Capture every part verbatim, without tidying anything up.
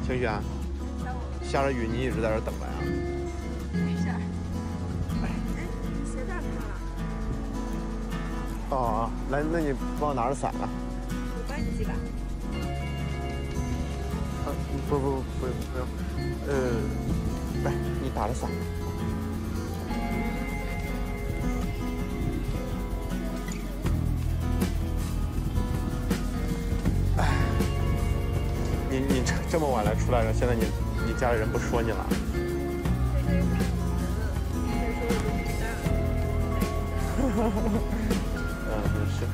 晴轩，下着雨，你一直在这等着呀？ 没事儿。哎，你鞋带看了？ 哦哦，来，那你帮我拿着伞了。 我帮你系吧。 啊，不不不不用不用，呃，来，你打着伞。哎，你你这这么晚来出来了，现在你你家里人不说你了？嗯，是。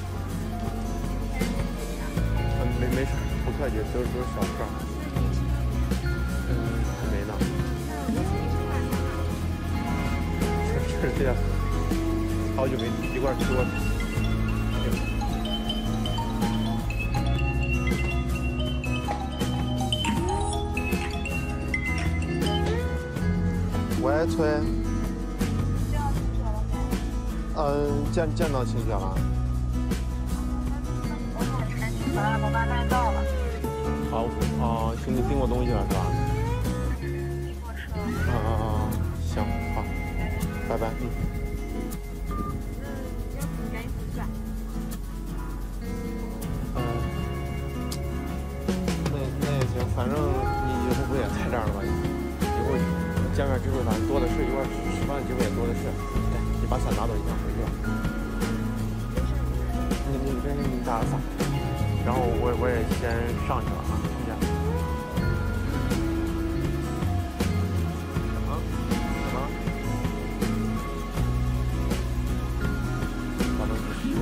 嗯，没没事，不客气，都是都是小事儿。嗯，还没呢。是是这样，好久没一块儿吃过。喂，崔。嗯，见见到晴雪了。 回来，我妈该到了。 好，哦，行，你订过东西了是吧？ 订过车。 嗯嗯嗯，行，好，拜拜，嗯。 要不你赶紧回去吧。 嗯，那那也行，反正你以后不也在这儿了吗？以后见面机会反正多的是，一块吃饭机会也多的是。对，你把伞拿走，你先回去吧。你你这你打着伞。然后我我也先上去了啊，听见？啊？什么？啥东西？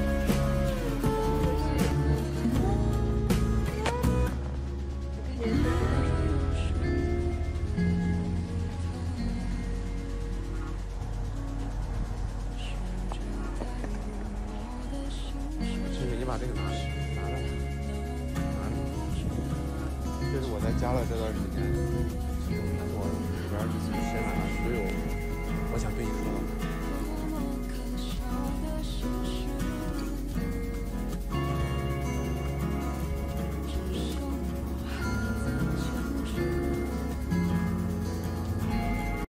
晴雨，你把这个拿来。就是我在家了这段时间，其实我里边写满了所有我想对你说的话。